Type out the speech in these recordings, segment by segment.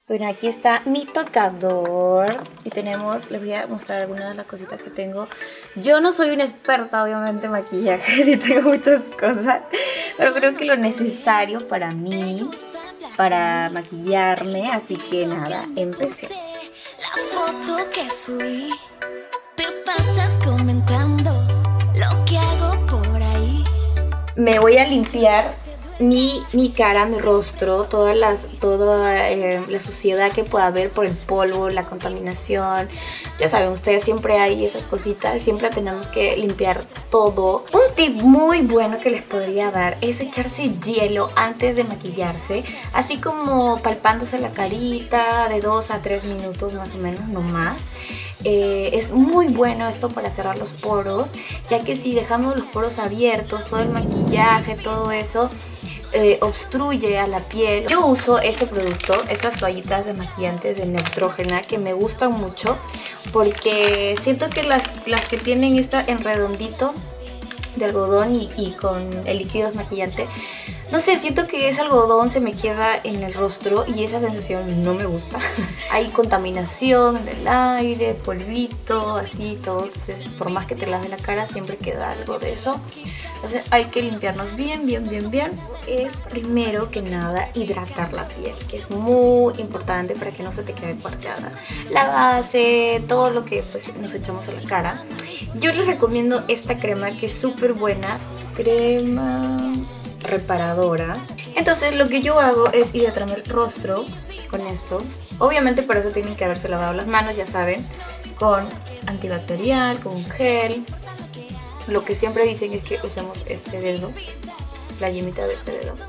Bueno, aquí está mi tocador y tenemos, les voy a mostrar algunas de las cositas que tengo. Yo no soy una experta obviamente en maquillaje ni tengo muchas cosas, pero creo que lo necesario para mí, para maquillarme, así que nada, empecé. La foto que subí, te pasas comentando lo que hago por ahí. Me voy a limpiar mi cara, mi rostro, toda la suciedad que pueda haber por el polvo, la contaminación. Ya saben, ustedes siempre hay esas cositas, siempre tenemos que limpiar todo. Un tip muy bueno que les podría dar es echarse hielo antes de maquillarse, así como palpándose la carita de 2 a 3 minutos más o menos, no más. Es muy bueno esto para cerrar los poros, ya que si dejamos los poros abiertos, todo el maquillaje, todo eso obstruye a la piel. Yo uso este producto, estas toallitas desmaquillantes de Neutrogena, que me gustan mucho porque siento que las que tienen esta en redondito de algodón y con el líquido desmaquillante, no sé, siento que ese algodón se me queda en el rostro y esa sensación no me gusta. Hay contaminación en el aire, polvito, así, todo. Entonces, por más que te laves la cara, siempre queda algo de eso. Entonces hay que limpiarnos bien. Es primero que nada hidratar la piel, que es muy importante para que no se te quede cuarteada. La base, todo lo que pues, nos echamos a la cara. Yo les recomiendo esta crema que es súper buena, crema reparadora. Entonces lo que yo hago es hidratarme el rostro con esto. Obviamente para eso tienen que haberse lavado las manos, ya saben, con antibacterial, con gel. Lo que siempre dicen es que usemos este dedo, la yemita de este dedo.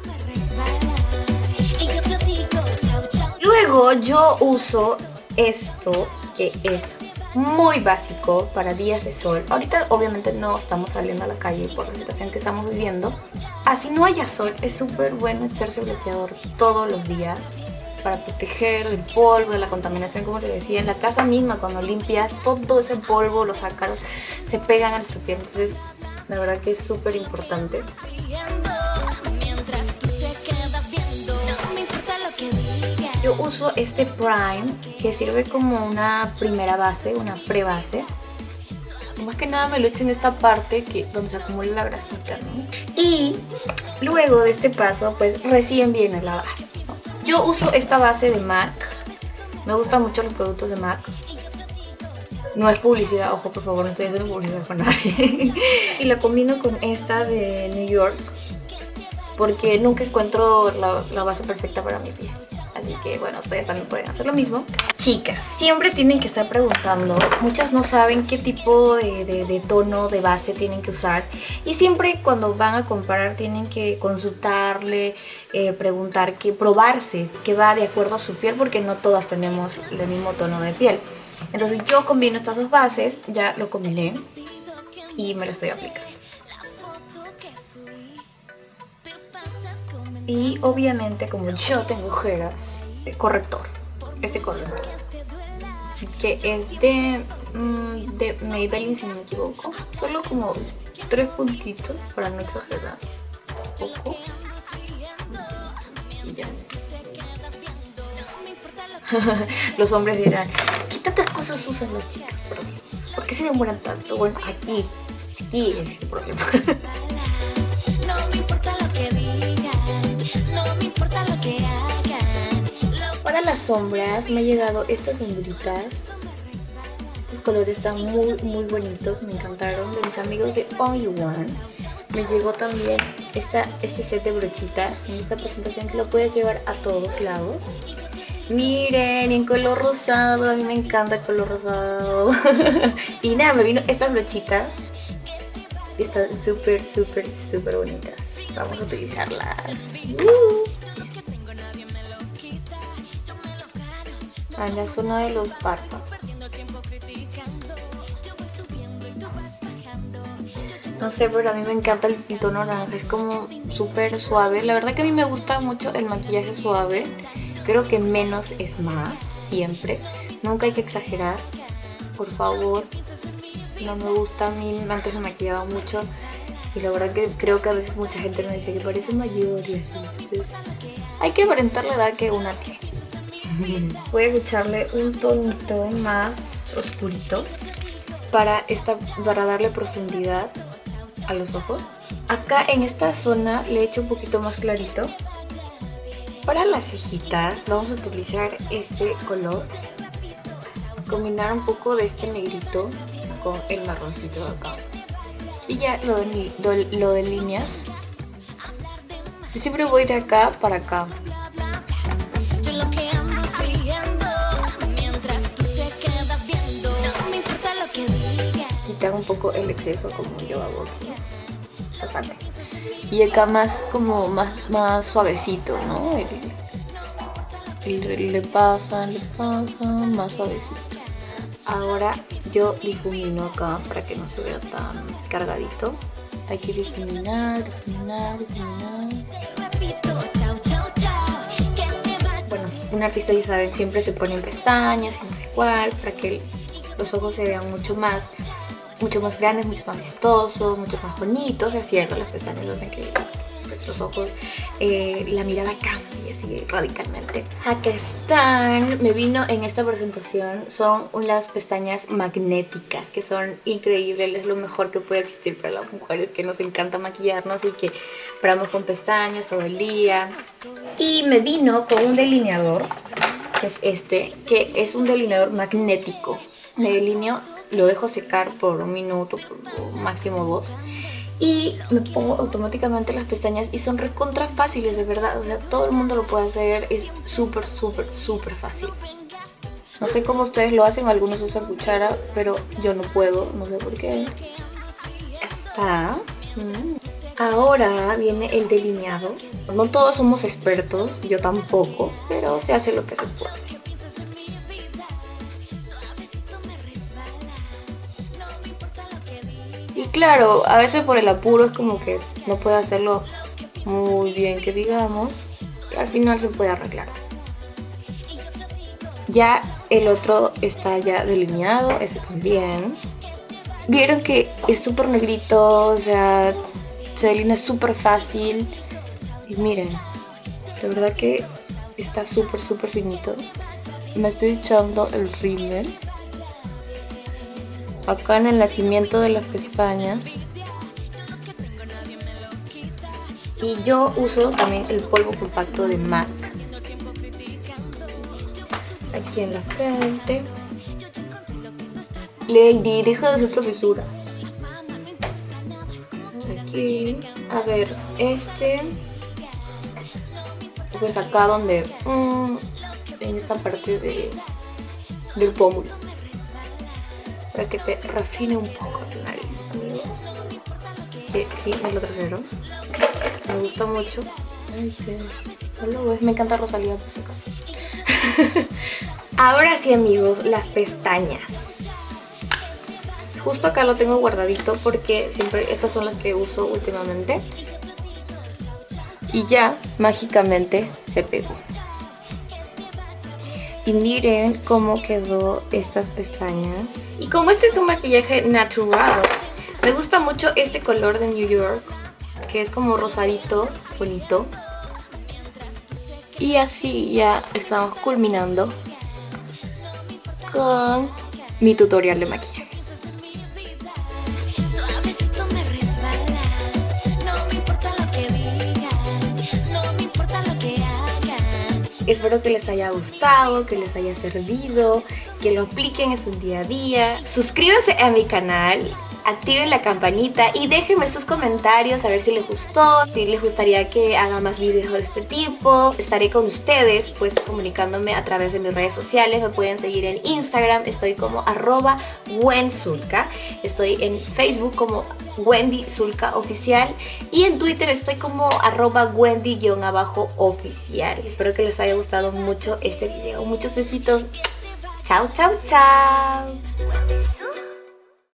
Luego yo uso esto que es muy básico para días de sol. Ahorita obviamente no estamos saliendo a la calle por la situación que estamos viviendo. Así no haya sol, es súper bueno echarse bloqueador todos los días para proteger del polvo, de la contaminación, como les decía. En la casa misma, cuando limpias, todo ese polvo, los ácaros se pegan a nuestra piel. Entonces, la verdad que es súper importante. Yo uso este prime que sirve como una primera base, una pre-base. Más que nada me lo echo en esta parte donde se acumula la grasita, ¿no? Y luego de este paso, pues recién viene la base, ¿no? Yo uso esta base de MAC. Me gustan mucho los productos de MAC. No es publicidad, ojo, por favor, no estoy haciendo publicidad con nadie. Y la combino con esta de New York porque nunca encuentro la base perfecta para mi piel. Así que bueno, ustedes también pueden hacer lo mismo. Chicas, siempre tienen que estar preguntando. Muchas no saben qué tipo de tono de base tienen que usar. Y siempre cuando van a comprar tienen que consultarle, preguntar, probarse que va de acuerdo a su piel, porque no todas tenemos el mismo tono de piel. Entonces yo combino estas dos bases, ya lo combiné y me lo estoy aplicando. Y obviamente, como yo tengo ojeras, corrector, este corrector, que es de Maybelline, si no me equivoco. Solo como 3 puntitos para no exagerar. Poco. Y ya. Los hombres dirán, ¿qué tantas cosas usan las chicas? ¿Por qué se demoran tanto? Bueno, aquí es el problema. No me importa lo que digan, no me importa lo que hagan. Para las sombras me han llegado estas sombritas. Estos colores están muy bonitos, me encantaron, de mis amigos de Only One. Me llegó también este set de brochitas en esta presentación que lo puedes llevar a todos lados. Miren, en color rosado, a mí me encanta el color rosado. Y nada, me vino estas brochitas. Están súper bonitas. Vamos a utilizarlas. En la zona de los párpados. No sé, pero a mí me encanta el tono naranja. Es como súper suave. La verdad que a mí me gusta mucho el maquillaje suave. Creo que menos es más, siempre. Nunca hay que exagerar, por favor. No me gusta, a mí antes me maquillaba mucho y la verdad que creo que a veces mucha gente me dice que parece mayor y así. Entonces, hay que aparentar la edad que una tiene. Voy a echarle un tonito más oscurito para darle profundidad a los ojos. Acá en esta zona le echo un poquito más clarito. Para las cejitas vamos a utilizar este color. Combinar un poco de este negrito con el marroncito de acá. Y ya lo delineas. Yo siempre voy de acá para acá. Quitar un poco el exceso como yo hago aquí. Bastante. Y acá más como más suavecito, ¿no? Le pasa más suavecito. Ahora yo difumino acá para que no se vea tan cargadito. Hay que difuminar. Bueno, un artista, ya saben, siempre se ponen pestañas y no sé cuál, para que los ojos se vean mucho más grandes, mucho más vistosos, mucho más bonitos. Es cierto, las pestañas hacen que pues, los ojos, la mirada cambie así radicalmente. Acá están. Me vino en esta presentación. Son unas pestañas magnéticas que son increíbles. Es lo mejor que puede existir para las mujeres que nos encanta maquillarnos y que paramos con pestañas todo el día. Y me vino con un delineador, que es este, que es un delineador magnético. Me delineo, lo dejo secar por 1 minuto, por máximo 2. Y me pongo automáticamente las pestañas y son recontra fáciles, de verdad. O sea, todo el mundo lo puede hacer, es súper fácil. No sé cómo ustedes lo hacen, algunos usan cuchara, pero yo no puedo, no sé por qué. Ya está. Ahora viene el delineado. No todos somos expertos, yo tampoco, pero se hace lo que se puede. Y claro, a veces por el apuro es como que no puede hacerlo muy bien, que digamos. Y al final se puede arreglar. Ya el otro está ya delineado, ese también. Vieron que es súper negrito, o sea, se delinea súper fácil. Y miren, de verdad que está súper finito. Me estoy echando el rímel acá en el nacimiento de las pestañas. Y yo uso también el polvo compacto de MAC aquí en la frente. Lady, deja de hacer travesura. Aquí, a ver, pues acá donde en esta parte del pómulo, para que te refine un poco tu nariz, amigo. Sí, me lo trajeron. Me gusta mucho. Ay, me encanta Rosalía. Ahora sí, amigos, las pestañas. Justo acá lo tengo guardadito porque siempre estas son las que uso últimamente. Y ya, mágicamente, se pegó. Y miren cómo quedó estas pestañas. Y como este es un maquillaje natural, me gusta mucho este color de New York, que es como rosadito, bonito. Y así ya estamos culminando con mi tutorial de maquillaje. Espero que les haya gustado, que les haya servido, que lo apliquen en su día a día. Suscríbanse a mi canal, activen la campanita y déjenme sus comentarios a ver si les gustó, si les gustaría que haga más videos de este tipo. Estaré con ustedes pues comunicándome a través de mis redes sociales. Me pueden seguir en Instagram, estoy como @wenzulka. Estoy en Facebook como Wendy Zulka Oficial y en Twitter estoy como @Wendy_oficial. Espero que les haya gustado mucho este video. Muchos besitos. Chao, chao, chao.